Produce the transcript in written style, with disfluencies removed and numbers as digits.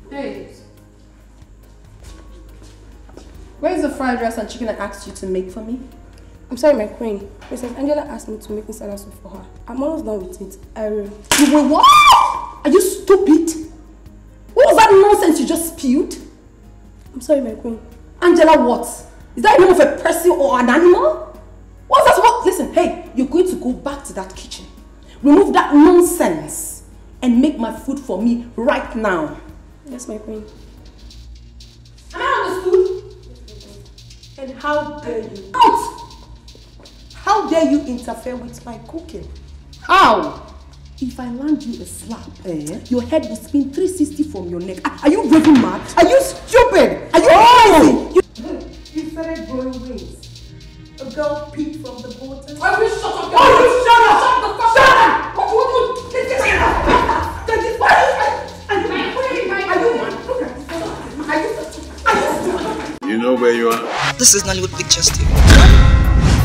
Hey. Where's the fried rice and chicken I asked you to make for me? I'm sorry, my queen. Mrs. Angela asked me to make inside soup for her. I'm almost done with it. You were what? Are you stupid? What was that nonsense you just spewed? I'm sorry, my queen. Angela what? Is that the name of a person or an animal? What's that? What? Listen, hey, you're going to go back to that kitchen. Remove that nonsense and make my food for me right now. Yes, my queen. Am I understood? And how dare you? Out! How dare you interfere with my cooking? How? If I land you a slap, your head will spin 360 from your neck. Are you raving mad? Are you stupid? Are you crazy? You started growing wings. A girl peeped from the bottom. Oh, you shut up! Oh, you shut up! Shut the fuck up! What do you do? You know where you are? This is Nollywood Pictures TV.